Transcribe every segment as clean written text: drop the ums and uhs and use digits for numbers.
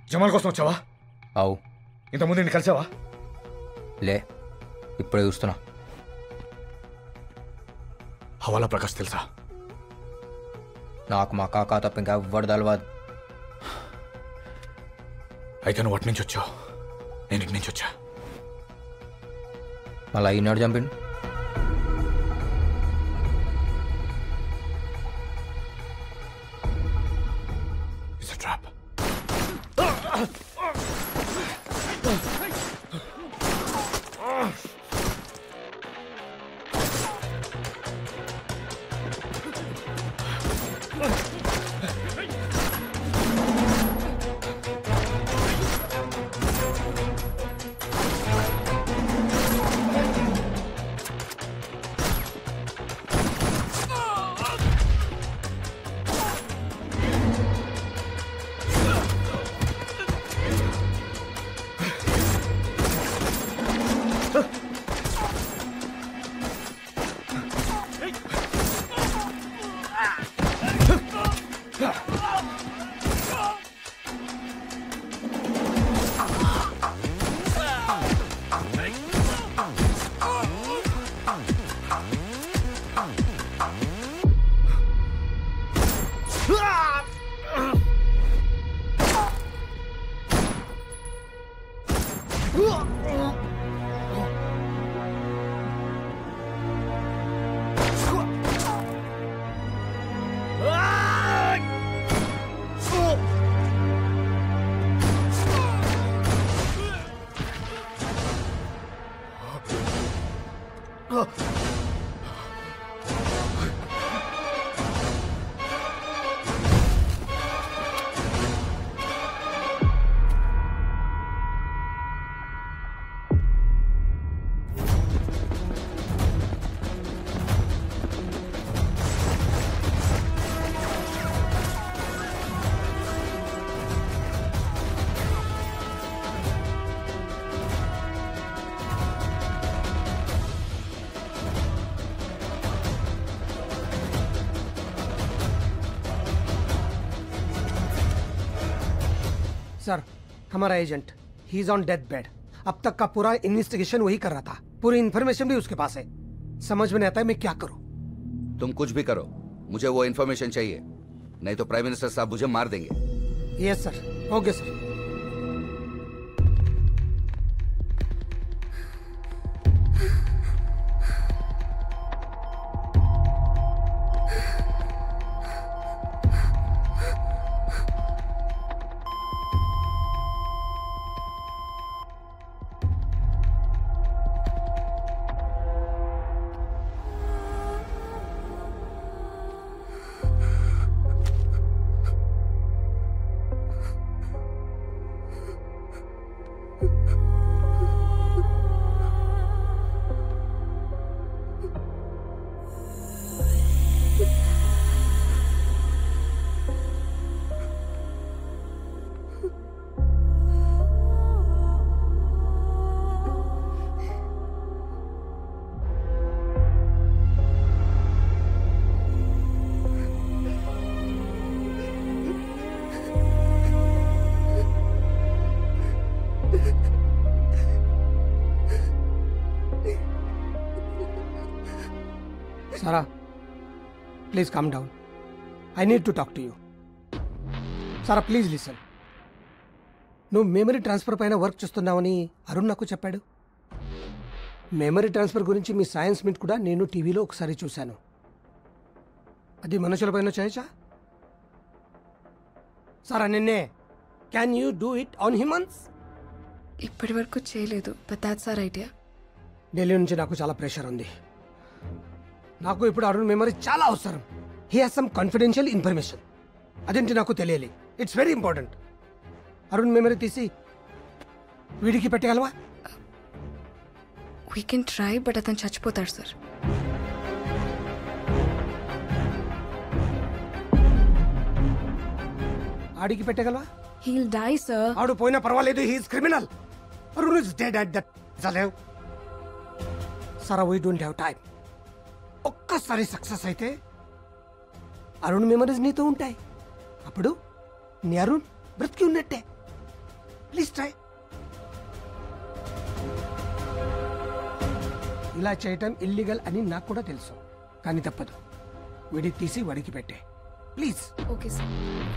జమాల్ కోసం వచ్చావా? అవు. ఇంతకుముందు నేను కలిసావా? లే, ఇప్పుడే చూస్తున్నా. హవాలా ప్రకాష్ తెలుసా? నాకు మా కాకా తప్ప ఇంకా ఎవ్వడు తెలవదు. అయితే నువ్వు అటు నుంచి వచ్చావు, నేను ఇటు నుంచి వచ్చా. మళ్ళీ ఈనాడు చంపిండు. It's a trap. सर, हमारा एजेंट ही इज ऑन डेथ बेड. अब तक का पूरा इन्वेस्टिगेशन वही कर रहा था. पूरी इन्फॉर्मेशन भी उसके पास है. समझ में नहीं आता है मैं क्या करूं. तुम कुछ भी करो, मुझे वो इन्फॉर्मेशन चाहिए, नहीं तो प्राइम मिनिस्टर साहब मुझे मार देंगे. Yes sir. Okay sir. Sarah, please calm down. I need to talk to you. Sarah, please listen. నువ్వు మెమరీ ట్రాన్స్ఫర్ పైన వర్క్ చేస్తున్నావని అరుణ్ నాకు చెప్పాడు. మెమరీ ట్రాన్స్ఫర్ గురించి మీ సైన్స్ మీట్ కూడా నేను టీవీలో ఒకసారి చూశాను. అది మనుషులపైన చేయొచ్చా? సారా నిన్నే can you do it on humans? ఇప్పటి వరకు చేయలేదు, but that's our idea. Delhi నుంచి నాకు చాలా ప్రెషర్ ఉంది. నాకు ఇప్పుడు అరుణ్ మెమరీ చాలా అవసరం. He has some confidential information. అదేంటి నాకు తెలియాలి. It's very important. Arun memory తీసి వీడికి పెట్టగలవా? వీ కెన్ ట్రై, బట్ అతను చచ్చిపోతాడు సార్. ఆడికి పెట్టగలవా? Heal die sir. ఆడు పోయినా పర్వాలేదు, he is criminal. Arun is dead at that సలేవ్. Sarah, we don't have time. ఒక్కసారి సక్సెస్ అయితే అరుణ్ మెమరీస్ నీతో ఉంటాయి. అప్పుడు నీ అరుణ్ బ్రతికి ఉన్నట్టే. Please try. ఇలా చేయటం ఇల్లీగల్ అని నాకు కూడా తెలుసు, కానీ తప్పదు. విడి తీసి వడికి పెట్టే ప్లీజ్. Okay sir.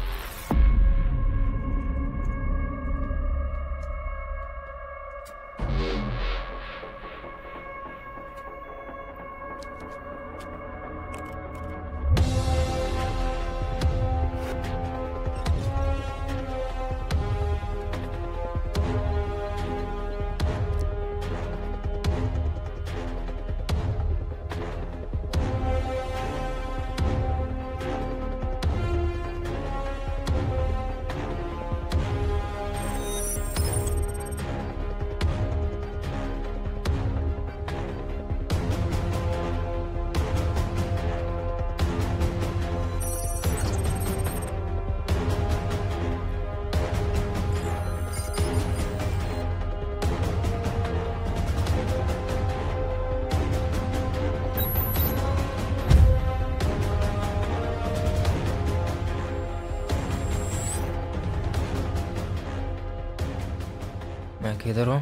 मैं किधर हूँ?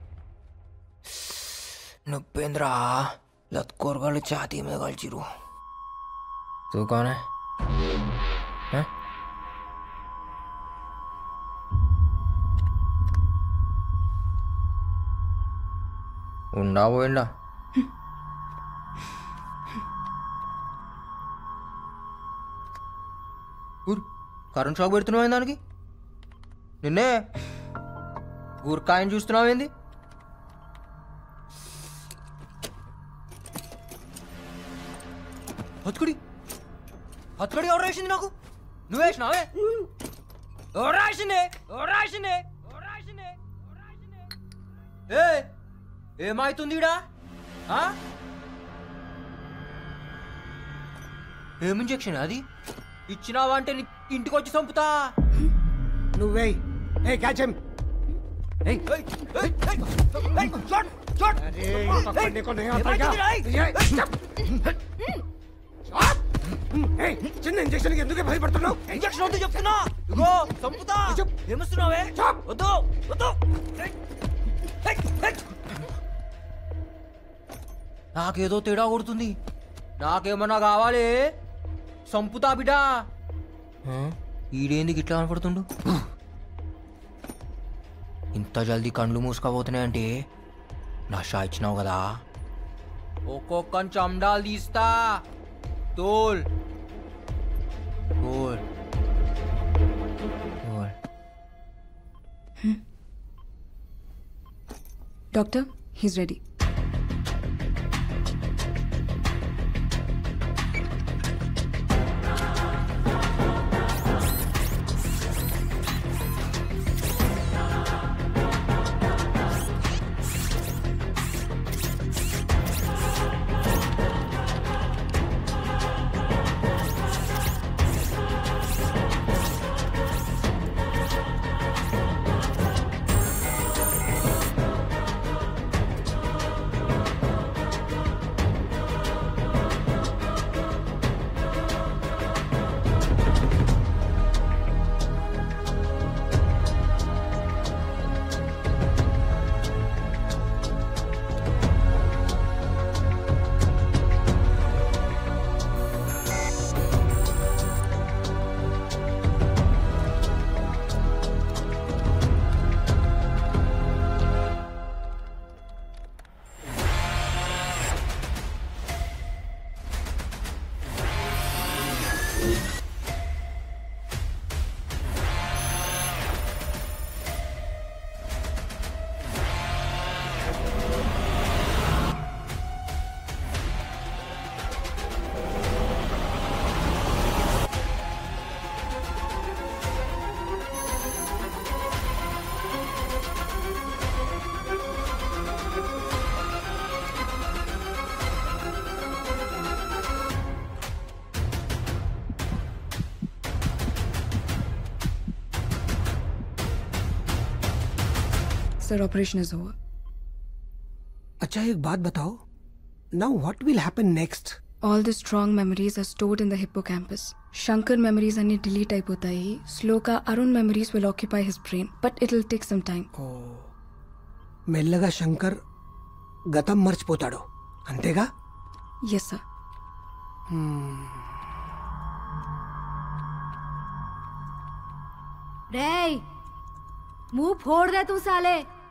नुपेंद्रा लतकोर छाती में गलचिरू. तू कौन है? हैं? ఉండా పోయిండా? కరెంట్ షాక్ పెడుతున్నావు దానికి? నిన్నే గుర్కాయని చూస్తున్నావు ఏంది? హత్తుకుడి హత్తుకుడి ఎవరు రాసింది నాకు? నువ్వు వేసినావే? ఎవరు రాసిందే? ఎవరు రాసిందే? ఎవరు రాసిందే? ఏ ఏమైతుంది ఈడ? ఏం ఇంజెక్షన్ అది? ఇచ్చినావా అంటే ఇంటికి వచ్చి చంపుతా. నువ్వే hey catch him. Hey! Hey! Hey! Hey! Hey! Shot! Shot! अरे पकड़ने को नहीं आता क्या? చిన్న ఇంజెక్షన్ ఎందుకు భయపడుతున్నావు? ఇంజెక్షన్ వద్దు చెప్తున్నా. ఇగో చంపుతా. ఏమొస్తున్నావే? వద్దు వద్దు. నాకేదో తేడా కొడుతుంది. నాకేమన్నా కావాలి? చంపుతా బిడ్డా. ఈడేందుకు ఇట్లా కనపడుతుండు? ఇంత జల్దీ కండ్లు మూసుకపోతున్నాయంటే నషా ఇచ్చినావు కదా. ఒక్కొక్క చండాలు తీస్తా. తోల్ తోల్ తోల్. Doctor, he's ready. Sir, operation is over. अच्छा एक बात बताओ, now what will happen next? All the strong memories are stored in the hippocampus. Shankar memories అన్ని డిలీట్ అయిపోతాయి. స్లోగా Arun memories will occupy his brain, but it will take some time. ఓ, మెల్లగా శంకర్ గతం మర్చిపోతాడు అంతేగా? Yes sir. रे मुंह फोड़ दे तू साले.